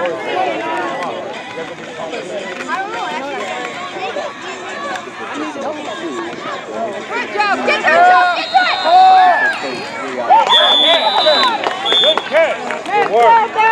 Good job! Get to it, Joe! Get to it! Good catch. Good work.